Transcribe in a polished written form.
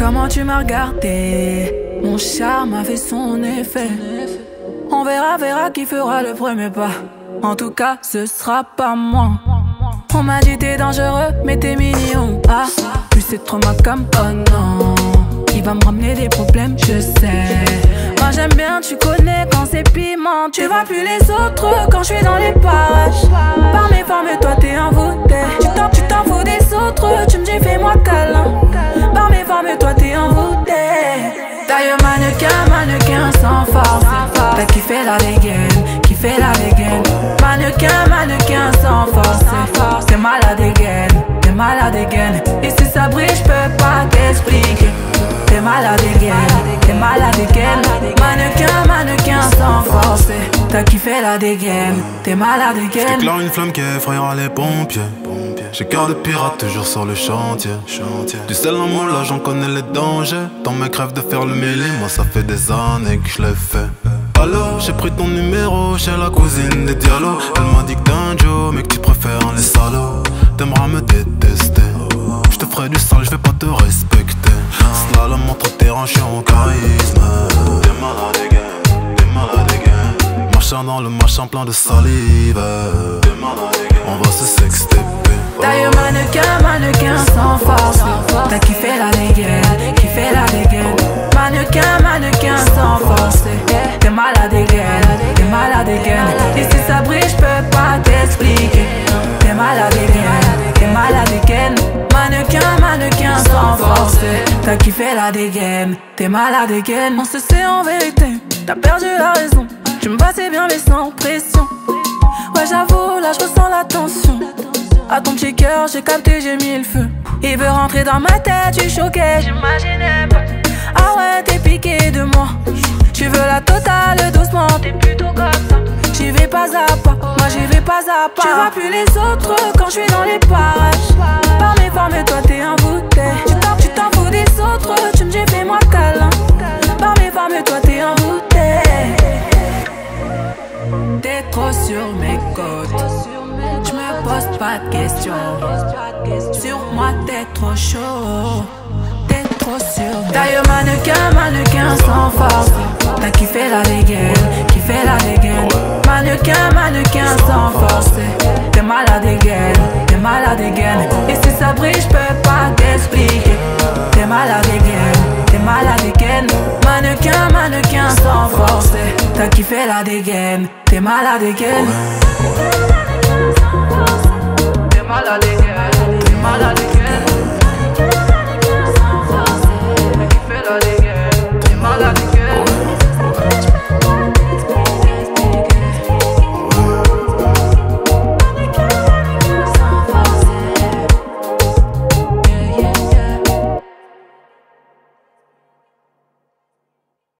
comment tu m'as regardé. Mon charme a fait son effet. On verra qui fera le premier pas. En tout cas, ce sera pas moi. On m'a dit t'es dangereux, mais t'es mignon. Ah, plus c'est trop ma cam, oh non. Il va me ramener des problèmes, je sais. Moi j'aime bien, tu connais quand c'est piment. Tu vois plus les autres quand je suis dans les parages. Par mes formes, toi t'es envoûté. Tu t'en fous des autres, tu me dis fais-moi câlin. Par mes formes, toi t'es envoûté. Taille mannequin sans force. T'as kiffé la dégaine, kiffé la dégaine. Mannequin sans force. T'es malade again. Et si ça brille, j'peux pas t'expliquer. T'es malade again. Mannequin sans force. T'as kiffé la dégaine, t'es malade again. J'éclaire une flamme qui effrayera les pompiers. J'ai cœur de pirate toujours sur le chantier. Du sel en moi là j'en connais les dangers. Tant mes crèves de faire le mêlé, moi ça fait des années que je l'ai fait. Allô, j'ai pris ton numéro chez la cousine des Diallo. Elle m'a dit que t'es un Joe mais que tu préfères les salauds. T'aimeras me détester. Je te ferai du sale, je vais pas te respecter. Slalom entre terrain, je suis en charisme. T'es malade again. Machin dans le machin plein de salive. On va se sexter. Taille mannequin sans force. T'as kiffé la dégaine. Mannequin sans force. T'es malade again. Et si ça brille, j'peux pas t'expliquer. T'es malade again. Mannequin sans force. T'as kiffé la dégaine. T'es malade again. On se sait en vérité, t'as perdu la raison. Tu me passais bien mais sans pression. Ouais j'avoue, là j'ressens la tension. À ton petit cœur, j'ai capté, j'ai mis le feu. Il veut rentrer dans ma tête, je suis choquée, j'imaginais pas. Ah ouais, t'es piqué de moi. Tu veux la totale doucement, t'es plutôt comme ça. J'y vais pas à pas, moi j'y vais pas à pas. Tu vois plus les autres quand je suis dans les parages. Par mes formes, toi t'es envoûté. Tu t'en fous des autres, tu me dis fais-moi câlin. Par mes formes, toi t'es envoûté. T'es trop sur mes côtes. Je me pose pas de questions. Sur moi t'es trop chaud. T'es trop sur. Taille mannequin sans force. T'as kiffé la dégaine. Mannequin sans force. T'es malade again. Et si ça brille, j'peux pas t'expliquer. T'es malade again. Mannequin sans force. T'as kiffé la dégaine. T'es malade again.